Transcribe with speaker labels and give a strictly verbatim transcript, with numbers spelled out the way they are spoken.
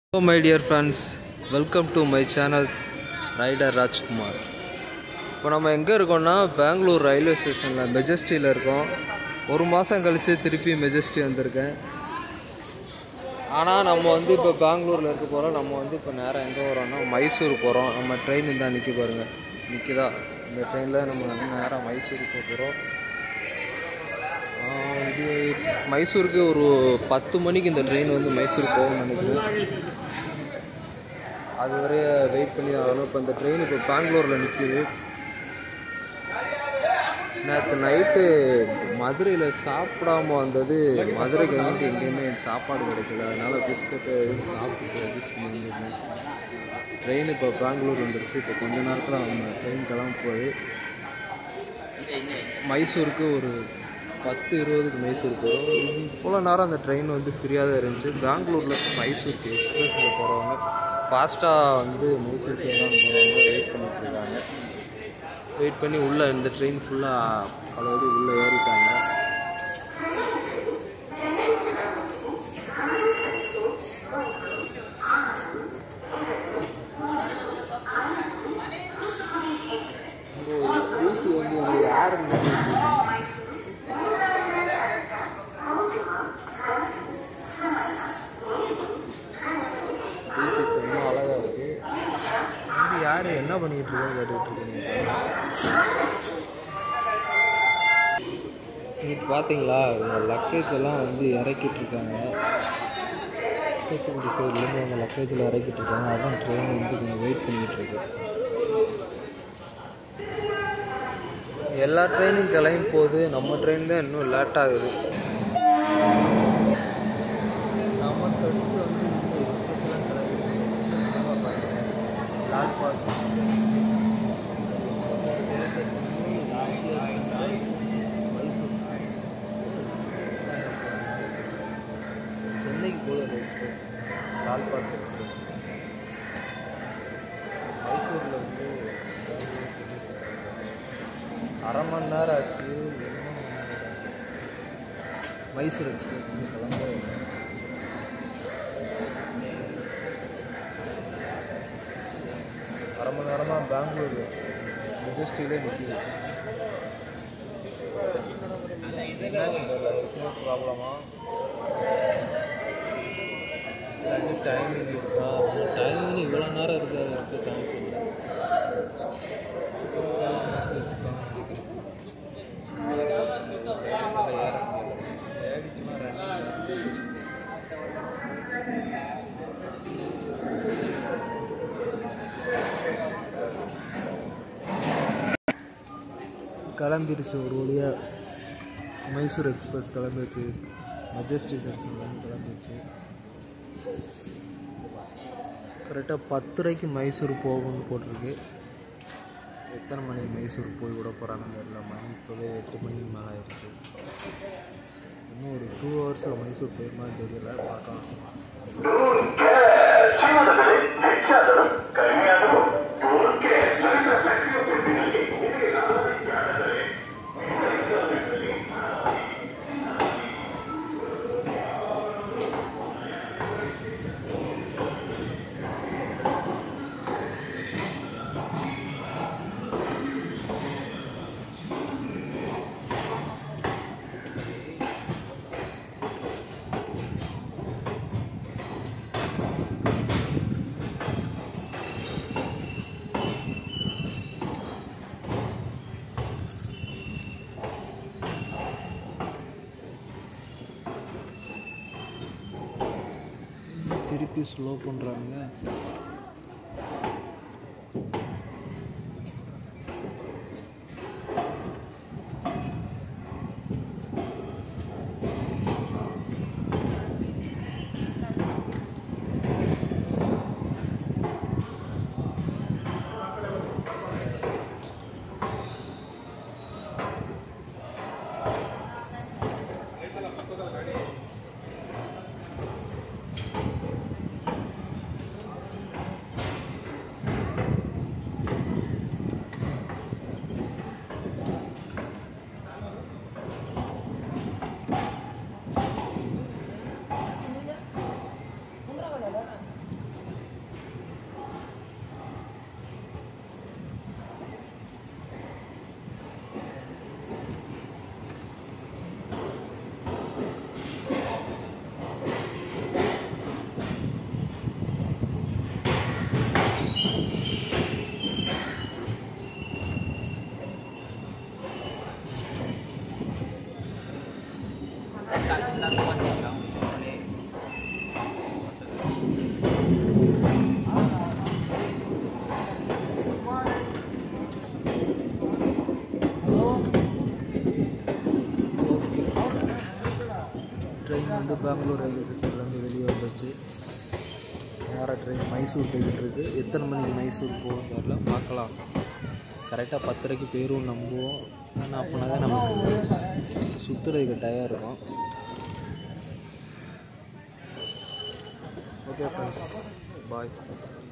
Speaker 1: Hello my dear friends, welcome to my channel Rider Rajkumar. இப்போ நம்ம எங்கே இருக்கோம்னா பெங்களூர் ரயில்வே ஸ்டேஷனில் மெஜஸ்டியில் இருக்கோம். ஒரு மாதம் கழித்து திருப்பி மெஜஸ்டி வந்திருக்கேன். ஆனால் நம்ம வந்து இப்போ பெங்களூரில் இருக்க போகிறோம். நம்ம வந்து இப்போ நேராக எங்கே வரோம்னா மைசூர் போகிறோம். நம்ம ட்ரெயின் இருந்தால் நிற்க பாருங்கள், நிற்கிதா? இந்த ட்ரெயினில் நம்ம வந்து நேராக மைசூருக்கு போக போகிறோம். இது மைசூருக்கு ஒரு பத்து மணிக்கு இந்த ட்ரெயின் வந்து மைசூர் போகணும்னு நினைக்கிறேன். அது வரைய வெயிட் பண்ணி தான் ஆகணும். இப்போ இந்த ட்ரெயின் இப்போ பெங்களூரில் நிற்கிது. நேற்று நைட்டு மதுரையில் சாப்பிடாம வந்தது, மதுரைக்கு வந்துட்டு எங்கேயுமே சாப்பாடு கிடைக்கல. அதனால் பிஸ்கட்டு சாப்பிட்டு அட்ஜஸ்ட் பண்ணியிருந்தேன். ட்ரெயின் இப்போ பெங்களூர் வந்துடுச்சு. இப்போ கொஞ்ச நேரத்தில் நம்ம ட்ரெயின் கிளம்ப போகுது. மைசூருக்கு ஒரு பத்து இருபதுக்கு மைசூருக்கு போகிறோம். இவ்வளோ நேரம் அந்த ட்ரெயின் வந்து ஃப்ரீயாக தான் இருந்துச்சு. பெங்களூரில் மைசூருக்கு எக்ஸ்பிரஸில் போகிறவங்க ஃபாஸ்ட்டாக வந்து மைசூருக்கு தான் போகிறவங்க வெயிட் பண்ணிட்டுருக்காங்க. வெயிட் பண்ணி உள்ளே இந்த ட்ரெயின் ஃபுல்லாக அதாவது உள்ளே ஏறிட்டாங்க. வீட்டு வந்து வந்து யாருன்னு ரொம்ப அழகாக இருக்குது. வந்து யார் என்ன பண்ணிக்கிட்டு இருக்கோம் கேட்டுக்கிட்டு இருக்கீங்க. இன்னைக்கு பார்த்தீங்களா, லக்கேஜ் எல்லாம் வந்து இறக்கிட்டு இருக்காங்க. தூத்துக்குடி சைட்லேருந்து அவங்க லக்கேஜில் இறக்கிட்டு இருக்காங்க. அதான் ட்ரெயின் வந்து கொஞ்சம் வெயிட் பண்ணிக்கிட்டு இருக்கு. எல்லா ட்ரெயினும் கிளம்பி போகுது, நம்ம ட்ரெயின் தான் இன்னும் லேட் ஆகுது. நம்ம ட்ரெயின் வந்து இன்னும் எக்ஸ்பிரஸ்லாம் கிளம்பி லால் பார்க் சென்னைக்கு போகுது அந்த எக்ஸ்பிரஸ், லால் பார்க் எக்ஸ்பிரஸ். மைசூரில் வந்து அரை மணி நேரம் ஆச்சு. மைசூர் எக்ஸ்பிரஸ் வந்து கிளம்ப அரை மணி நேரமாக பெங்களூர் மெஜஸ்டிலே நிற்கிது. ப்ராப்ளமா இல்லாட்டி டைமிங் இருக்கா? டைமிங் இவ்வளோ நேரம் இருக்க இருக்க சான்ஸ் இல்லை. கிளம்பிடுச்சு ஒரு வழியாக. மைசூர் எக்ஸ்பிரஸ் கிளம்பிடுச்சு. மெஜஸ்டி செக்ஷன்லேருந்து கிளம்பிடுச்சு. கரெக்டாக பத்தரைக்கு மைசூர் போகணும்னு போட்டிருக்கு. எத்தனை மணிக்கு மைசூர் போய் விட போகிறாங்கன்னு தெரியல. மணி இப்போவே எட்டு மணிக்கு மேலே ஆயிடுச்சு. இன்னும் ஒரு டூ ஹவர்ஸில் மைசூர் போயிருமான்னு தெரியல, பார்க்கலாம். திருப்பி ஸ்லோ பண்ணுறாங்க. வந்து பெங்களூர் ரயில்வே ஸ்டேஷன்லேருந்து வெளியே வந்துச்சு. நேராக ட்ரெயின் மைசூர் போய்கிட்டு இருக்குது. எத்தனை மணிக்கு மைசூர் போகும் தெரியல, பார்க்கலாம். கரெக்டாக பத்தரைக்கு போயிடும் நம்புவோம். ஏன்னா அப்படின்னா தான் நமக்கு சுற்றுறதுக்கு டயர் இருக்கும். ஓகே ஃப்ரெண்ட்ஸ், பாய்.